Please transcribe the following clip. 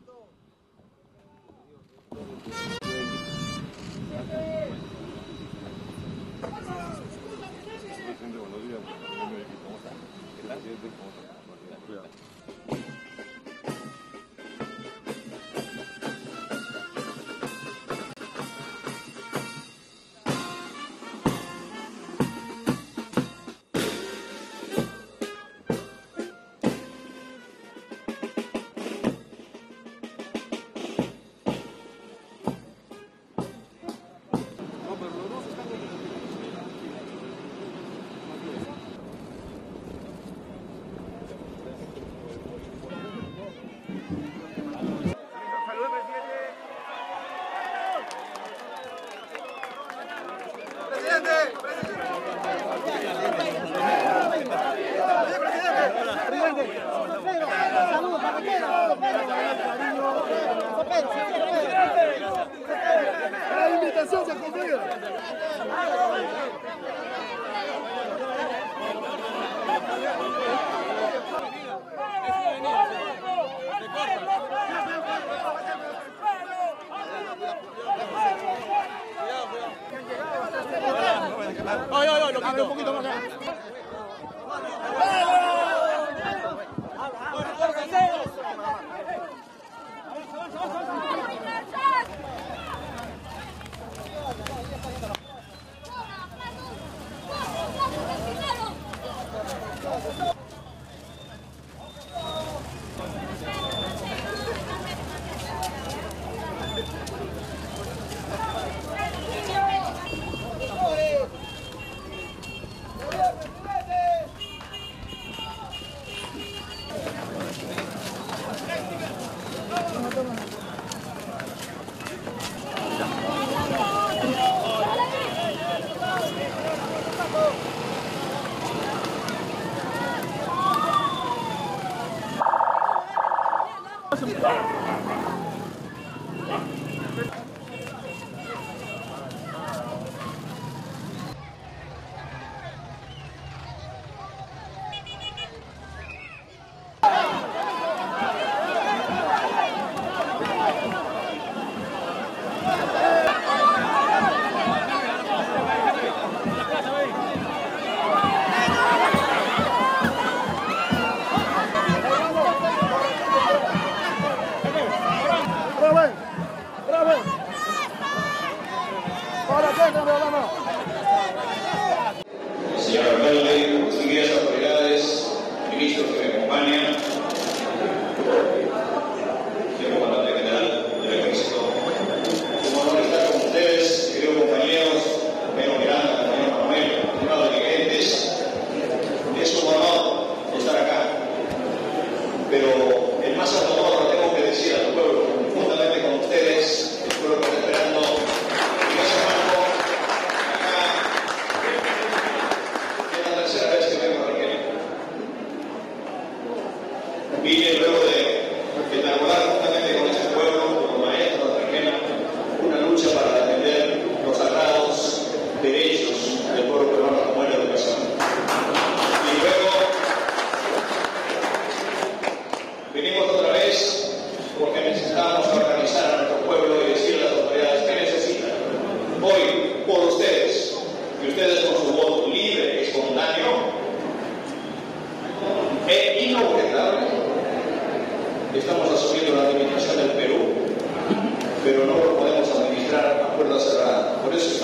La invitación se cumplió. Ay, lo quito un poquito más acá. Señor alcalde, distinguidas autoridades, ministros que me acompañan, señor comandante general del ejército, es un honor estar con ustedes, queridos compañeros, compañero Miranda, compañero Manuel, estimados dirigentes. Es un honor estar acá, pero el más alto honor lo tengo que decir al pueblo, juntamente con ustedes, el pueblo que está esperando. Vine luego de enarbolar juntamente con este pueblo, como maestro de Argentina, una lucha para defender los sagrados derechos del pueblo peruano como es la educación. Y luego venimos otra vez porque necesitamos organizar a nuestro pueblo y decirle a las autoridades que necesitan. Hoy, por ustedes, y ustedes con su voto libre, espontáneo e inobjetable, estamos asumiendo la administración del Perú, pero no lo podemos administrar a puerta cerrada. Por eso